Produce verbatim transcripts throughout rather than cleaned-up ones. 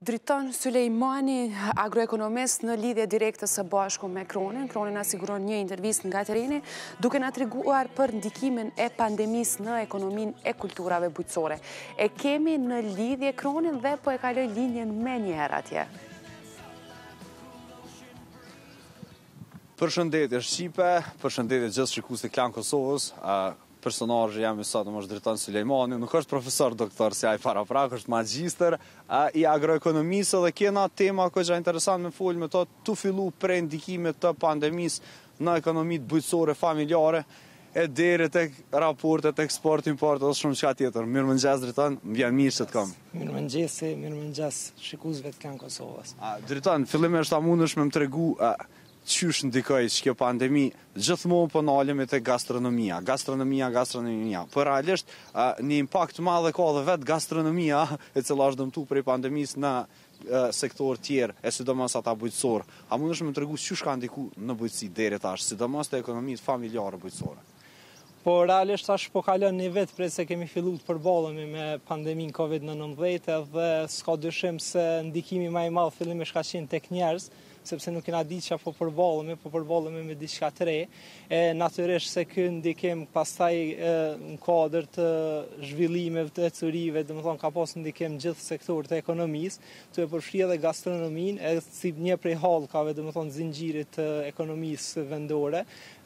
Driton Sulejmani, agroekonomist në lidhje direkte së bashku me Kronin. Kronin asiguron një intervistë nga tereni, duke na treguar për ndikimin e pandemisë në ekonominë e kulturave bujqësore. E kemi në lidhje Kronin dhe po e kaloj linjen me një herë atje. Përshëndetje Shqipe, përshëndetje gjithë shikuesit e Klan Kosovës. Personazhi jam i sot është Driton Sulejmani, nuk është profesor doktor si ai para prak, është magjister i agroekonomisë dhe kena tema që është interesant me fol me to tu fillu prej ndikimit të pandemisë në ekonomitë bujqësore familjare e deri tek raportet eksport-import dhe shumë çka tjetër. Mirëmëngjes Driton, më vjen mirë se të kam. Mirëmëngjes, mirëmëngjes shikuesve të Klan Kosovës. Driton, fillimisht a mundesh me më tregu qysh ndikoj që kjo pandemi gjithmonë po nalemi te gastronomia, gastronomia, gastronomia. Por realisht një impakt madh ka edhe vet gastronomia e cila është dëmtuar prej pandemisë në sektor tjerë, e sidomos ata bujqësor. A mundesh me tregu qysh ka ndikuar në bujqësi deri tash, sidomos te ekonomitë familjare bujqësore? Po realisht tash po kalon një vit prej se kemi filluar të përballemi me pandeminë Covid nëntëmbëdhjetë dhe s'ka dyshim se ndikimi më i madh fillimisht ka qenë tek njerëz, sepse nuk kena ditë çfarë po përballemi, po përballemi me diçka të re. E natyrisht se ky ndikim pastaj në kuadër të zhvillimeve të ecurive, domethënë ka pas ndikim gjithë sektorët e ekonomisë, tu e përfshi edhe gastronominë, e si një prej hallkave, domethënë zinxhirit të ekonomisë vendore.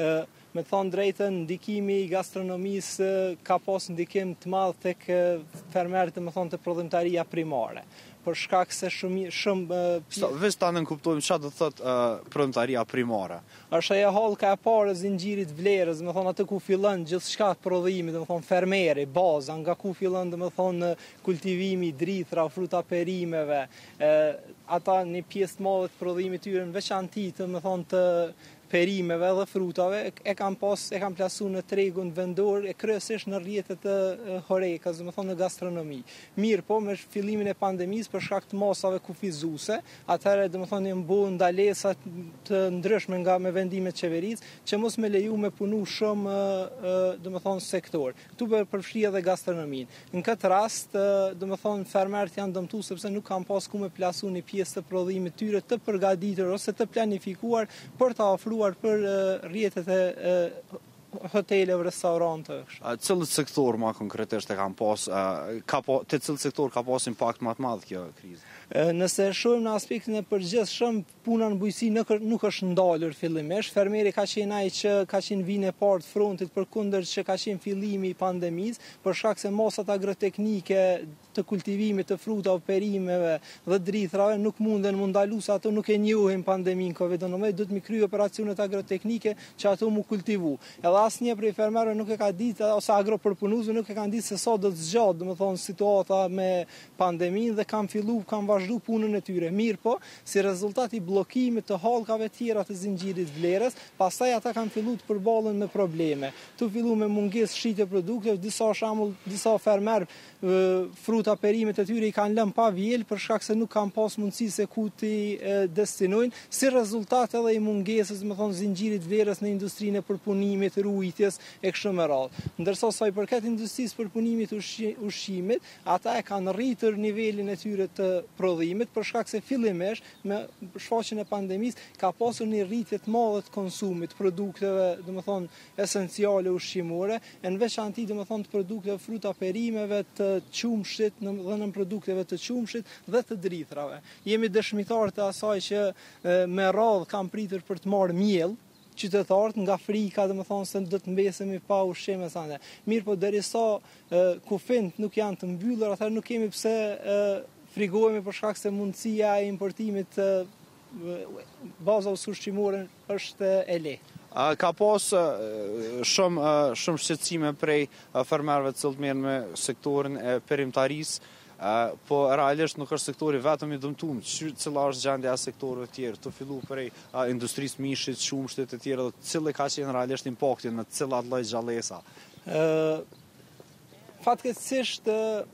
Me të thonë drejtën, ndikimi i gastronomisë ka pas ndikim të madh tek fermerët, domethënë të prodhimtaria primare. Për shkak se shumë shumë veç tani kuptojmë çfarë do thotë uh, prodhimtaria primare. Është ajo hallka e parë e zinxhirit vlerës, domethënë atë ku fillon gjithçka prodhimi, domethënë fermeri, baza, nga ku fillon domethënë kultivimi, drithra, fruta perimeve, e, ata një pjesë të madhe të prodhimit tyre në veçanti, domethënë të perimeve dhe frutave e kanë pas e kanë plasuar në tregun vendor e kryesisht në rrjetet e horecas, domethënë në gastronomi. Mirë, po me fillimin e pandemisë për shkak të masave kufizuese, atëherë domethënë janë bën ndalesa të ndryshme nga me vendimet e qeverisë që mos me leju me punu shumë domethënë sektor. Ktu përfshi edhe gastronominë. Në këtë rast domethënë fermerët janë dëmtuar sepse nuk kanë pas ku me plasu një pjesë të prodhimit tyre të përgatitur ose të planifikuar për ta ofruar për rrjetet e hoteleve, restorante. Cilët sektor më konkretisht e kanë pas, ka po, te cilët sektor ka pas impakt më të madh kjo krizë? Nëse shohim në aspektin e përgjithshëm, puna në bujqësi nuk, nuk është ndalur fillimisht. Fermeri ka qenë ai që ka qenë vinë e parë të frontit përkundër që ka qenë fillimi i pandemisë, për shkak se masat agroteknike të kultivimit të frutave, perimeve dhe drithrave nuk munden mu ndalu se ato nuk e njohin pandeminë Covid nëntëmbëdhjetë, do të mi kry operacionet agroteknike që ato mu kultivu. Edhe asnjë prej fermerëve nuk e ka ditë, ose agropërpunuesve nuk e kanë ditë se sa do të zgjatë, domethënë situata me pandeminë dhe kanë filluar, kanë vazhdu punën e tyre. Mirë po, si rezultat i bllokimit të hallkave tjera të zinxhirit vlerës, pastaj ata kanë filluar të përballen me probleme. Tu fillu me mungesë shitje produkteve, disa shembull, disa fermerë fruta perimet e tyre i kanë lënë pa vjel për shkak se nuk kanë pas mundësi se ku ti destinojnë, si rezultat edhe i mungesës, më thonë, zinxhirit vlerës në industrinë e përpunimit, rujtjes e kështu me radhë. Ndërsa sa i përket industrisë përpunimit ushqimit, ata e kanë rritur nivelin e tyre të prodhimit për shkak se fillimisht me shfaqjen e pandemisë ka pasur një rritje të madhe të konsumit produkteve, domethënë esenciale ushqimore, e në veçanti domethënë të produkteve fruta perimeve, të qumshit dhe në produkteve të qumshit dhe të drithrave. Jemi dëshmitar të asaj që me radhë kanë pritur për të marrë miell qytetarët nga frika, domethënë se do të mbesemi pa ushqim e sande. Mirë po derisa kufint nuk janë të mbyllur, atëherë nuk kemi pse frigohemi për shkak se mundësia e importimit baza ushqimore është e lehtë. Ka pas shumë shumë shqetësime prej fermerëve të cilët merren me sektorin e perimtarisë, po realisht nuk është sektori vetëm i dëmtuar. Cila është gjendja e sektorëve të tjerë, të fillu prej industrisë mishit, qumshtit e tjera, cili ka qenë realisht impakti në cilat lloj gjallësa? Fatkeqësisht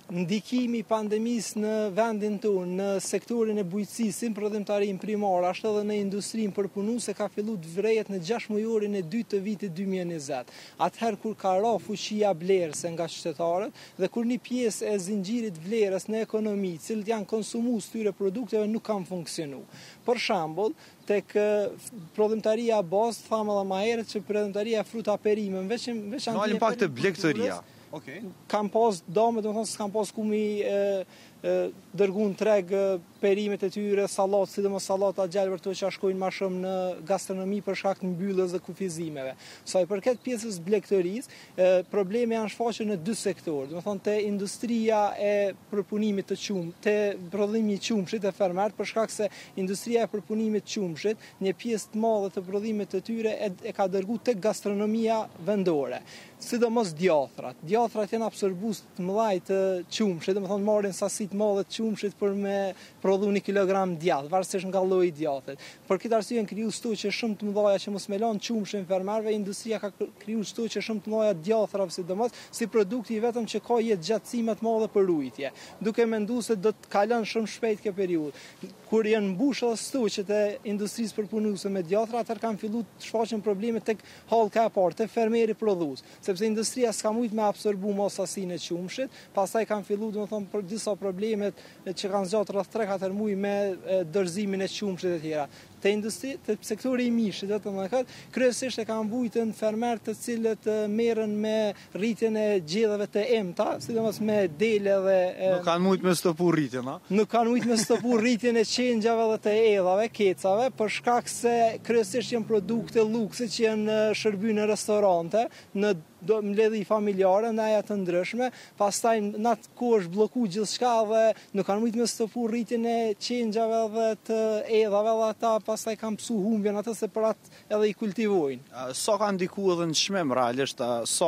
ndikimi i pandemisë në vendin tonë, në sektorin e bujqësisë, si në prodhimtarinë primare, ashtu edhe në industrinë përpunuese ka filluar të vrejet në gjashtë mujorin e dytë të vitit dy mijë e njëzet. Atëherë kur ka ra fuqia blerëse nga qytetarët dhe kur një pjesë e zinxhirit vlerës në ekonomi, cilët janë konsumues këtyre produkteve, nuk kanë funksionuar. Për shembull, tek prodhimtaria bazë, thamë edhe më herët që prodhimtaria fruta perime, veç veç Në alin pak të blegëtoria. Okay. Kam pas dome, do të thonë se kam pas ku mi e, e, dërgu në treg perimet e tyre, salat, sidomos salata gjelbër të që shkojnë ma shumë në gastronomi për shkak të mbylljes dhe kufizimeve. Sa i përket pjesës blegëtorisë, problemi janë shfaqur në dy sektorë, do të thonë te industria e përpunimit të qumë, te prodhimi i qumshit e fermert, për shkak se industria e përpunimit të qumshit, një pjesë të madhe të prodhimit të tyre e, e ka dërgu tek gastronomia vendore. Sidomos djathrat. Djathrat janë absorbues të mëdhaj të qumshit, do të thonë marrin sasi të mëdha të qumshit për me prodhu një kilogram djath, varësisht nga lloji i djathtit. Për këtë arsye janë kriju stoqe shumë të mëdha që mos me lënë qumshin fermerëve, industria ka kriju stoqe shumë të mëdha djathrave sidomos si produkti vetëm që ka jetë gjatësi më të madhe për ujitje, duke menduar se do të kalon shumë shpejt kjo periudhë. Kur janë mbushur stoqet e industrisë përpunuese me djathra, atëherë kanë filluar të shfaqen probleme tek hallka e parë, tek fermeri prodhues, sepse industria s'ka mujt me absorbu mos sasinë e qumshit, pastaj kanë filluar domethënë për disa problemet që kanë zgjatur rreth tre katër muaj me dorëzimin e qumshit e tjera. Te industri, te sektori i mishit, vetëm më këtë, kryesisht e kanë mbujtën fermerë të cilët merren me rritjen e gjedhave të emta, sidomos me dele dhe Nuk kanë mujt me stopu rritjen, a? Nuk kanë mujt me stopu rritjen e qengjave dhe të edhave, kecave, për shkak se kryesisht janë produkte lukse që janë shërby në restorante, në do mbledhje familjare, ndaja të ndryshme, pastaj në atë kohë është blloku gjithçka dhe nuk kanë mujt me stopu rritjen e qengjave dhe të edhave dhe ata pastaj kanë psu humbjen atë se për atë edhe i kultivojnë. Sa ka ndikuar edhe në çmim realisht, sa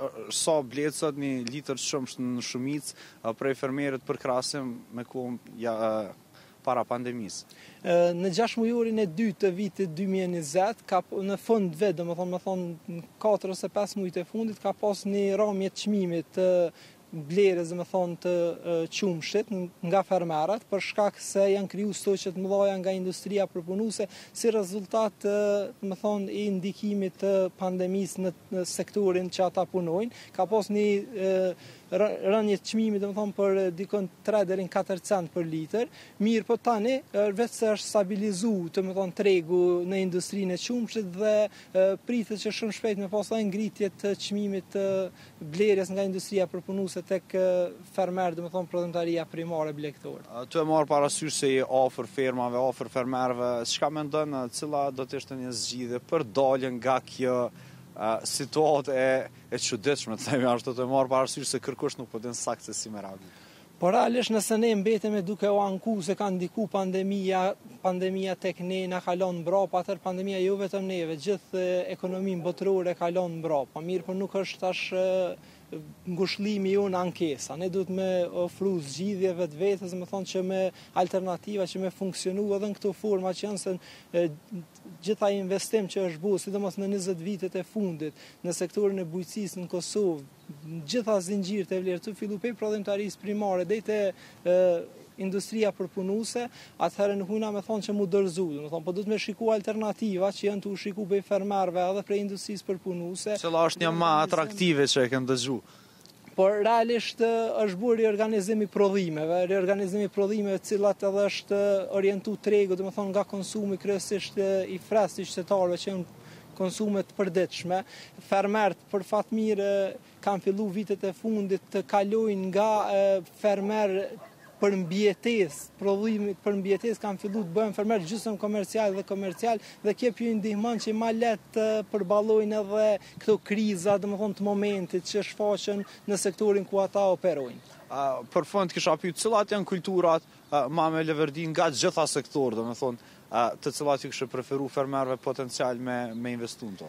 sa blet sot një litër shumsh në shumicë prej fermerit për krahasim me kohën ja para pandemisë. Në gjashtë mujorin e dytë të vitit dy mijë e njëzet, ka në fund vet, domethënë më thonë katër ose pesë muaj të fundit ka pas një rrëmje të çmimit të blerës, dhe me thonë të qumshit nga fermerët, për shkak se janë kriju stoqe të mëdha nga industria përpunuese si rezultat me thonë i ndikimit të pandemisë në sektorin që ata punojnë. Ka pas një rënje të çmimit, do të thonë për dikon tre deri në katër cent për litër. Mirë, po tani vetë se është stabilizuar, të më thonë tregu në industrinë e qumshit dhe pritet që shumë shpejt me pas ngritje të çmimit të blerjes nga industria përpunuese tek fermerë, do të thonë prodhimtaria primare blegëtore. Tu e marr parasysh se je afër fermave, afër fermerëve, çka mendon, cila do të ishte një zgjidhje për daljen nga kjo Uh, situatë e, e çuditshme, të themi ashtu, të marr parasysh se kërkush nuk po din saktë se si me reagu. Por realisht nëse ne mbetemi duke u anku se ka ndiku pandemia, pandemia tek ne na kalon mbrapa, atëherë pandemia jo vetëm neve, gjithë ekonominë botërore kalon mbrapa. Mirë, por nuk është tash ngushëllimi jonë ankesa. Ne duhet me ofru zgjidhje vetë vetës, me thonë që me alternativa që me funksionu edhe në këto forma që janë se gjitha investim që është bu, sidomos në njëzet vitet e fundit në sektorin e bujqësisë në Kosovë, gjitha zinxhirët e vlerë të fillu pej prodhimtarisë primare deri te industria përpunuese, atëherë nuk mundna me thonë që mu dorëzu, do të thonë, po duhet me shiku alternativa që janë të u shiku prej fermerëve edhe prej industrisë përpunuese. Cila është një më atraktive që e kanë dëgju? Por realisht është bërë riorganizimi prodhimeve, riorganizimi prodhimeve cilat edhe është orientu tregu, do të thonë nga konsumi kryesisht i freskët i qytetarëve që janë konsume të përditshme. Fermerët për fat mirë kanë fillu vitet e fundit të kalojnë nga fermer për mbjetesë, prodhimit për mbjetesë kanë filluar të bëhen fermerë gjysmë komercial dhe komercial dhe kjo ju ndihmon që më lehtë përballojnë edhe këto kriza, domethënë të momentit që shfaqen në sektorin ku ata operojnë. Uh, për fund kisha pyet cilat janë kulturat ma me leverdin nga gjitha sektor, do me thonë, të cilat ju kështë preferu fermerve potencial me, me investu në to?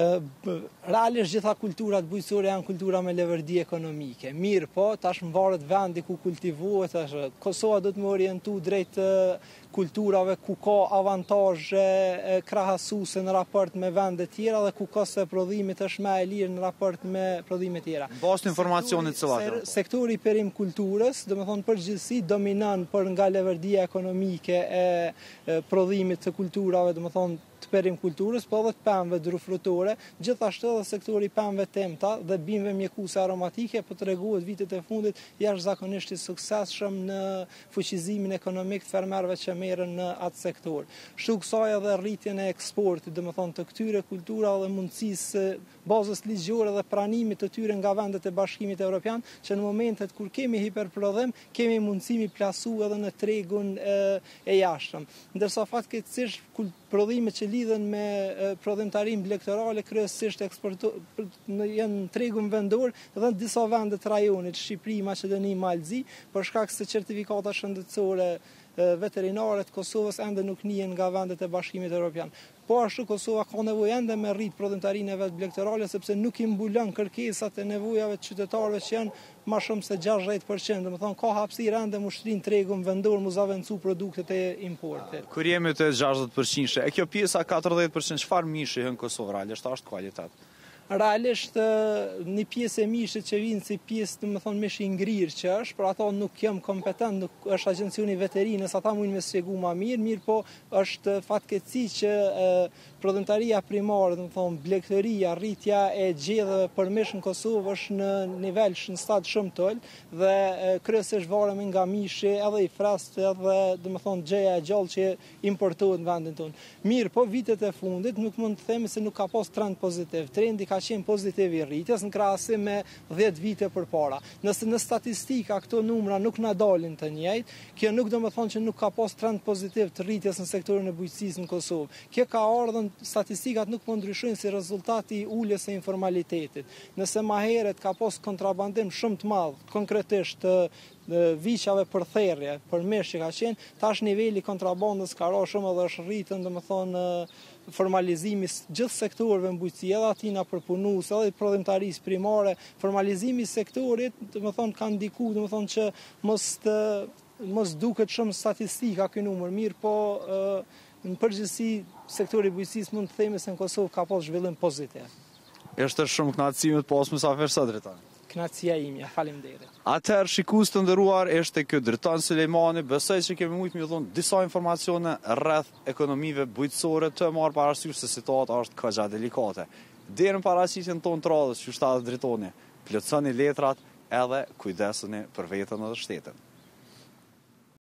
Realisht gjitha kulturat bujqësore janë kultura me leverdi ekonomike. Mirë po, tash më varet vendi ku kultivohet, tash Kosova do të më orientu drejt kulturave ku ka avantazhe krahasuese në raport me vende tjera dhe ku kosto e prodhimit është më e lirë në raport me prodhime tjera. Bazë të informacionit cilat janë. Sektori i perim kulturës, do me thonë përgjithësi, dominon për nga leverdia ekonomike e prodhimit të kulturave, do me thonë të perim kulturës, po edhe të pemëve drufrutore, gjithashtu edhe sektori i pemëve temta dhe bimëve mjekuse aromatike, po të reguhet vitet e fundit jashtëzakonisht i suksesshëm në fuqizimin ekonomik të fermerëve që merren në atë sektor. Kështu kësaj edhe rritjen e eksportit, do të thonë të këtyre kultura dhe mundësisë bazës ligjore dhe pranimit të tyre nga vendet e Bashkimit Evropian, që në momentet kur kemi hiperprodhim, kemi mundësi mi plasu edhe në tregun e, e jashtëm. Ndërsa fatkeqësisht prodhimet që lidhen me prodhimtarinë blegtorale kryesisht janë në tregun vendor dhe në disa vende të rajonit, Shqipëri, Maqedoni, Malzi, për shkak se certifikata shëndetësore veterinare të Kosovës ende nuk njihen nga vendet e Bashkimit Evropian. Po ashtu Kosova ka nevojë ende me rrit prodhimtarinë e vet blegtorale sepse nuk i mbulon kërkesat e nevojave të qytetarëve që janë më shumë se gjashtëdhjetë përqind, do të thonë ka hapësirë ende mu shtrin tregun vendor mu zaventu produktet e importit. Kur jemi te gjashtëdhjetë përqind, e kjo pjesa katërdhjetë përqind çfarë mishi në Kosovë realisht është kvalitet? Realisht një pjesë e mishit që vinë si pjesë, të më thonë, mish i ngrirë që është, për ato nuk jam kompetent, nuk është agjencioni veterinës, ata mujnë me sqegu ma mirë, mirë po është fatkeqësi që e, prodhimtaria primare, të më thonë, blegtëria, rritja e gjedhëve për mish në Kosovë është në nivel, në stad shumë tëll, dhe kryesisht varemi nga mishi, edhe i frest, edhe, të më thonë, gjeja e gjallë që importohet në vendin tonë. Mirë po, vitet e fundit nuk mund të themi se nuk ka pas trend pozitiv. Trendi ka qenë pozitiv i rritjes në krahasim me dhjetë vite përpara. Nëse në statistika këto numra nuk na dalin të njëjtë, kjo nuk do të thonë që nuk ka pas trend pozitiv të rritjes në sektorin e bujqësisë në Kosovë. Kjo ka ardhur, statistikat nuk po ndryshojnë si rezultati i uljes së informalitetit. Nëse më herët ka pas kontrabandim shumë të madh, konkretisht të viqave për therrje, për mish që ka qenë, tash niveli kontrabandës ka rënë shumë dhe është rritën, domethënë formalizimi gjithë sektorëve në bujqësi, edhe atina përpunues, edhe prodhimtarisë primare, formalizimi i sektorit, domethënë ka ndikuar, domethënë që mos të mos duket shumë statistika ky numër, mirë, po në përgjithësi sektori i bujqësisë mund të themi se në Kosovë ka pas zhvillim pozitiv. Është shumë kënaqësi me të pas mysafir sot drejton. Kënaqësia imja, faleminderit. Atëherë shikues të nderuar, është ky Drejton Sulejmani, besoj se kemi mujtë më dhënë disa informacione rreth ekonomive bujqësore të marrë parasysh se situata është kaq delikate. Deri në paraqitjen tonë të radhës, që shtatë drejtoni, plotësoni letrat edhe kujdesuni për veten edhe shtetin.